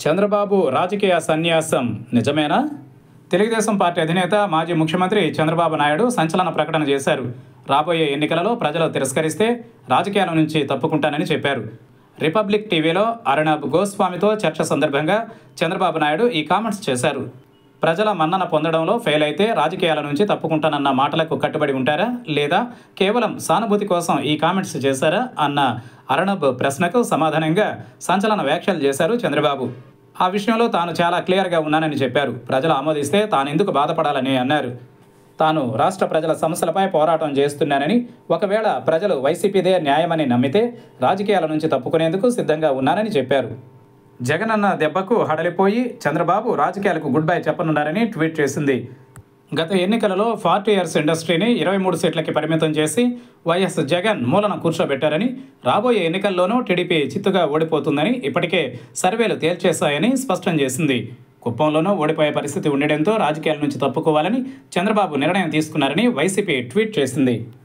చంద్రబాబు రాజకీయ సన్యాసం నిజమేనా? తెలుగుదేశం పార్టీ అధినేత మాజీ ముఖ్యమంత్రి చంద్రబాబు నాయుడు సంచలన ప్రకటన చేశారు. రాబోయే ఎన్నికలలో ప్రజలు తిరస్కరిస్తే రాజకీయాల నుంచి తప్పుకుంటానని చెప్పారు. రిపబ్లిక్ టీవీలో అర్ణబ్ గోస్వామితో చర్చ సందర్భంగా చంద్రబాబు నాయుడు ఈ కామెంట్స్ చేశారు. ప్రజల మన్నన పొందడంలో ఫెయిల్ అయితే రాజకీయాల నుంచి తప్పుకుంటానన్న మాటలకు కట్టుబడి ఉంటారా, లేదా కేవలం సానుభూతి కోసం ఈ కామెంట్స్ చేశారా అన్న అర్ణబ్ ప్రశ్నకు సమాధానంగా సంచలన వ్యాఖ్యలు చేశారు చంద్రబాబు. ఆ విషయంలో తాను చాలా క్లియర్గా ఉన్నానని చెప్పారు. ప్రజలు ఆమోదిస్తే తానెందుకు బాధపడాలని అన్నారు. తాను రాష్ట్ర ప్రజల సమస్యలపై పోరాటం చేస్తున్నానని, ఒకవేళ ప్రజలు వైసీపీదే న్యాయమని నమ్మితే రాజకీయాల నుంచి తప్పుకునేందుకు సిద్ధంగా ఉన్నానని చెప్పారు. జగనన్న దెబ్బకు హడలిపోయి చంద్రబాబు రాజకీయాలకు గుడ్ బై చెప్పనున్నారని ట్వీట్ చేసింది. గత ఎన్నికలలో 40 ఇయర్స్ ఇండస్ట్రీని 23 సీట్లకి పరిమితం చేసి వైఎస్ జగన్ మూలన కూర్చోబెట్టారని, రాబోయే ఎన్నికల్లోనూ టీడీపీ చిత్తుగా ఓడిపోతుందని ఇప్పటికే సర్వేలు తేల్చేశాయని స్పష్టం చేసింది. కుప్పంలోనూ ఓడిపోయే పరిస్థితి ఉండడంతో రాజకీయాల నుంచి తప్పుకోవాలని చంద్రబాబు నిర్ణయం తీసుకున్నారని వైసీపీ ట్వీట్ చేసింది.